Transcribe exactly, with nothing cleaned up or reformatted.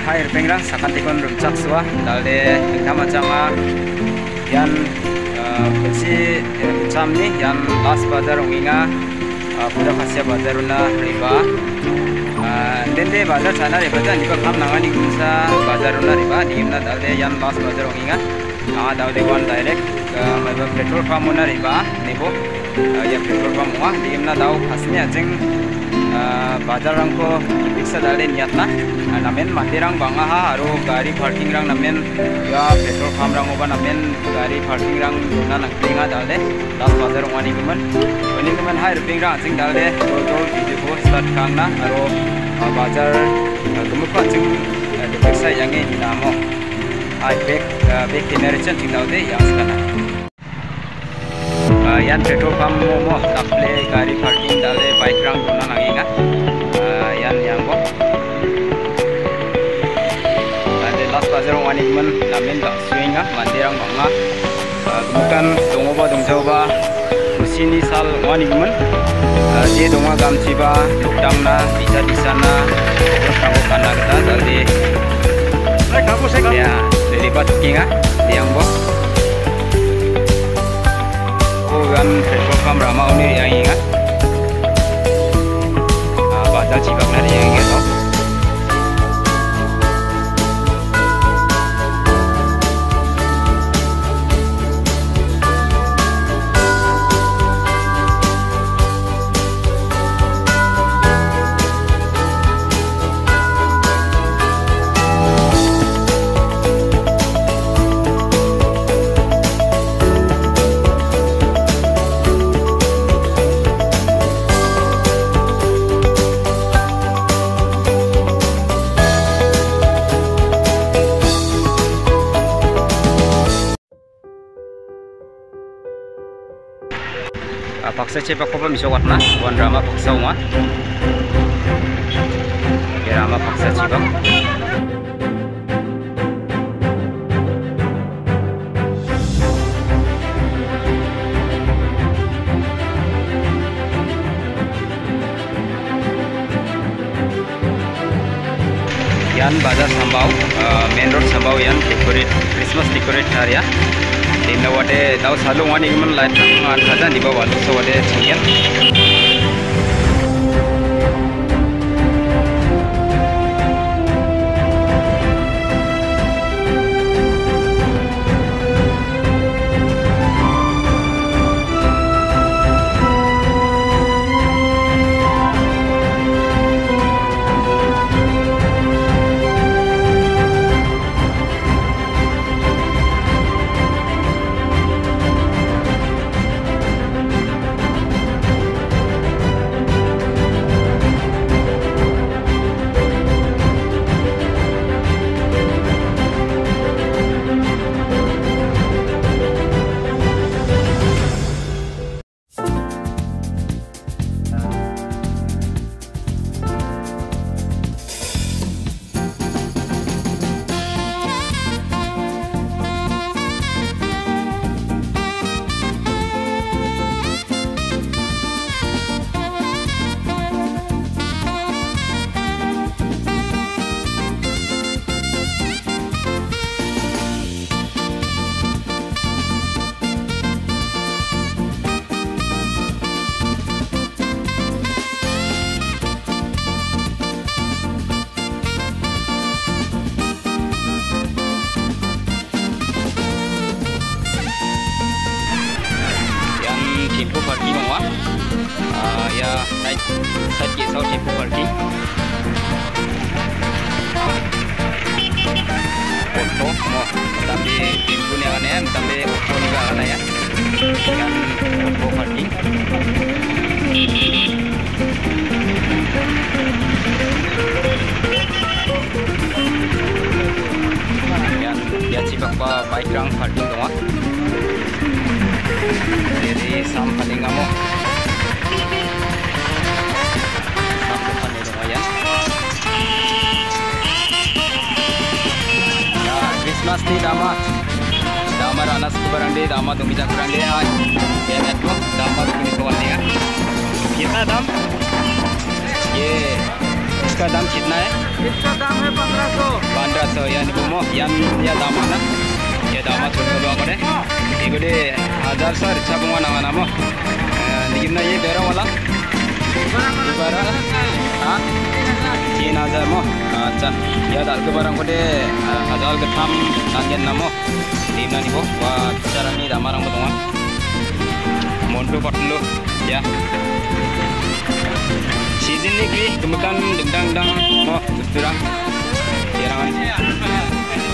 hai pengrang sakantikon rumcak suah dalde ingkama janga yan besi jam ni yan last Bazer onginga Purakashia Bazer una riba dende Bazer sana riba dan juga kam nangani gunsa Bazer una riba dimna dalde yan last Bazer onginga ah dalde one direct maba petrol pump una riba nibo ya petrol pump wa dimna dau khasnya jeng Bazer rangko bisa dalde niatna namen matirang banga ha aro gari parking rang namen ya petrol pump rang oba namen gari parking rang dona nangtinga dalde last Bazer ongani guman oni guman hai ruping rang jeng dalde tol tol video ko start kangna aro Bazer gumukwa jeng depeksa yange dinamo ai back back generation jeng dalde yang skana yan petrol pump mo taple gari parking dalde bike rang dona nanginga yan yang bo last Bazer wani man namen ga swinga mandirang banga bukan dongoba dongjaoba musini sal wani man je donga gamchiba lokdangna bisa disana kamu kana kita dalde kamu saya ya delibat kinga yang bo kan petrol pump rama uni yang ingat Bazer cibak nari yang gitu paksa cepak apa misal warna wan rama paksa umat ya rama paksa cepak yan Bazer sambau main road sambau yan decorate Christmas decorate area Dina wade tahu salung wani gimana light kan ada di bawah tu so wade cengin. Tempo parking bang uh, ya side side ke sau tempo parking auto mo tapi tempo ni kan tapi auto ni kan ya kan auto parking yan ya cibak pa bike rang parking dong jadi sampling kamu sampling itu ya ya Christmas di damat damar anas kubarang di damat dong bijak kurang di ay ya netku damat ini soal ya kita dam ye इसका दाम कितना है? इसका दाम है पंद्रह सौ। so yan ibu mo yan ya dama na ya dama choto lo akore igode हजार sar chabunga na mana mo digna ye bera wala bera ha तीन हजार mo acha ya dal ke barang kode हजार ke tham tangen namo dimna nibo wa carani damarang bodonga monto patlo ya season ni kli kemekan dengdang dang mo beturang ya